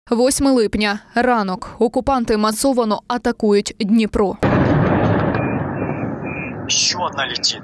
8 липня. Ранок. Окупанти масово атакують Дніпро. Ще одна летить.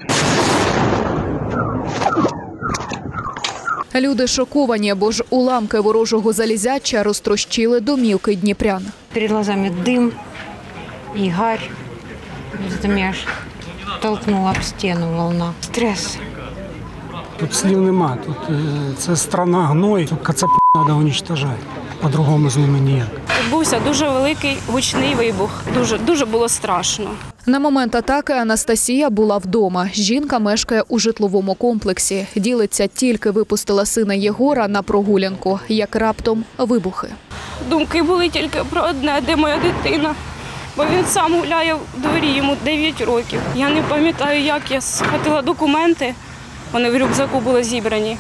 Люди шоковані, бо ж уламки ворожого залізяча розтрощили домівки дніпрян. Перед глазами дим і гарь. Меня аж толкнула об стіну волна. Стрес. Тут слів нема. Тут це страна гной. Тут кацапи треба уничтожати. По-другому з ними ніяк. Відбувся дуже великий гучний вибух. Дуже було страшно. На момент атаки Анастасія була вдома. Жінка мешкає у житловому комплексі. Ділиться, тільки випустила сина Єгора на прогулянку, як раптом вибухи. Думки були тільки про одне, де моя дитина. Бо він сам гуляє в дворі, йому 9 років. Я не пам'ятаю, як я схватила документи, вони в рюкзаку були зібрані.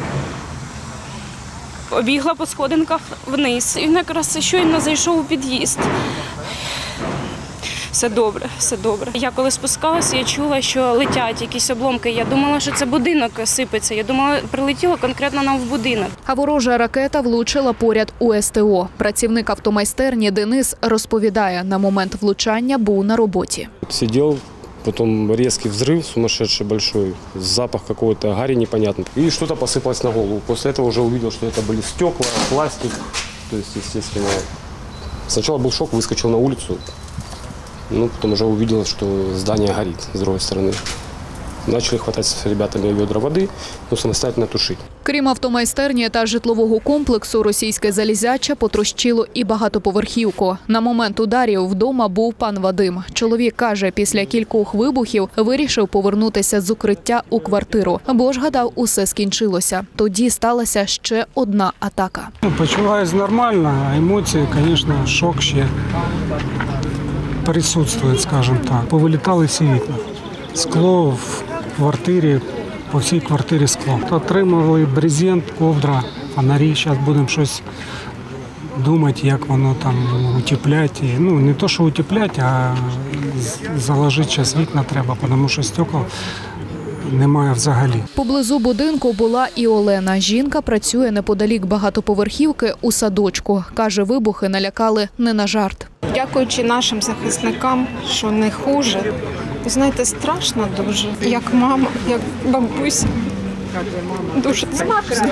Побігла по сходинках вниз. І він якраз щойно зайшов у під'їзд. Все добре, все добре. Я коли спускалася, я чула, що летять якісь обломки. Я думала, що це будинок сипеться. Я думала, прилетіло конкретно нам в будинок. А ворожа ракета влучила поряд у СТО. Працівник автомайстерні Денис розповідає, на момент влучання був на роботі. Сидел, потом резкий взрыв сумасшедший большой, запах какой-то гари непонятный. И что-то посыпалось на голову. После этого уже увидел, что это были стекла, пластик. То есть, естественно, сначала был шок, выскочил на улицу. Потом уже увидел, что здание горит с другой стороны. Начали хватать с ребятами ведра воды, самостоятельно тушить. Крім автомайстерні та житлового комплексу, російське залізяча потрощило і багатоповерхівку. На момент ударів вдома був пан Вадим. Чоловік каже, після кількох вибухів вирішив повернутися з укриття у квартиру, бо ж гадав, усе скінчилося. Тоді сталася ще одна атака. Почуваюсь нормально, а емоції, звісно, шок ще присутствує, скажімо так. Повилітали всі вікна. Скло в квартирі, по всій квартирі скло. Отримали брезент, ковдра, фонарі. Зараз будемо щось думати, як воно там утепляти. Не то, що утепляти, а заложити зараз вікна треба, тому що стекол немає взагалі. Поблизу будинку була і Олена. Жінка працює неподалік багатоповерхівки у садочку. Каже, вибухи налякали не на жарт. Дякуючи нашим захисникам, що не хуже. Ви знаєте, страшно дуже. Як мама, як бабуся. Дуже страшно.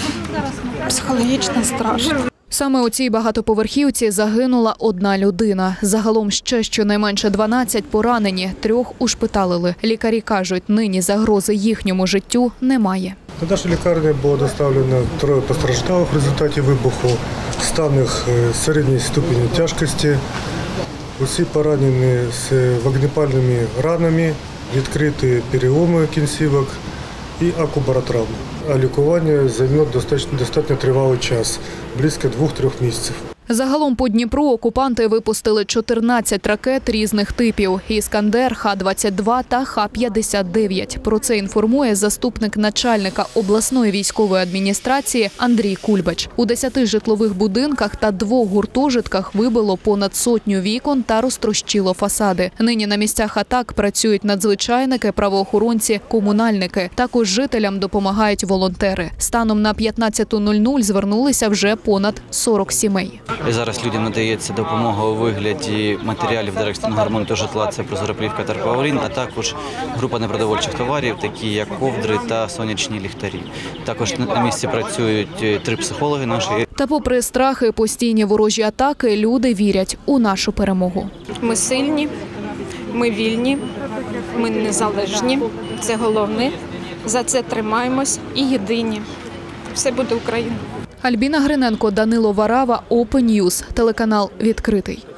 Психологічно страшно. Саме у цій багатоповерхівці загинула одна людина. Загалом ще щонайменше 12 поранені, 3 ушпиталили. Лікарі кажуть, нині загрози їхньому життю немає. До нашої лікарні було доставлено 3 постраждалих в результаті вибуху, стан їх середньої ступені тяжкості. Усі поранені з вогнепальними ранами, відкриті переломи кінцівок і акубаротравми. А лікування займе достатньо тривалий час, близько 2-3 місяців. Загалом по Дніпру окупанти випустили 14 ракет різних типів – «Іскандер», Х-22 та Х-59. Про це інформує заступник начальника обласної військової адміністрації Андрій Кульбач. У 10 житлових будинках та 2 гуртожитках вибило понад 100 вікон та розтрощило фасади. Нині на місцях атак працюють надзвичайники, правоохоронці, комунальники. Також жителям допомагають волонтери. Станом на 15:00 звернулися вже понад 40 сімей. Зараз людям надається допомога у вигляді матеріалів для екстреного ремонту житла, це прозороплівка та Тарпаурін, а також група непродовольчих товарів, такі як ковдри та сонячні ліхтарі. Також на місці працюють 3 психологи наші. Та попри страхи, постійні ворожі атаки, люди вірять у нашу перемогу. Ми сильні, ми вільні, ми незалежні. Це головне. За це тримаємось і єдині. Все буде Україна. Альбіна Гриненко, Данило Варава, Open News, телеканал «Відкритий».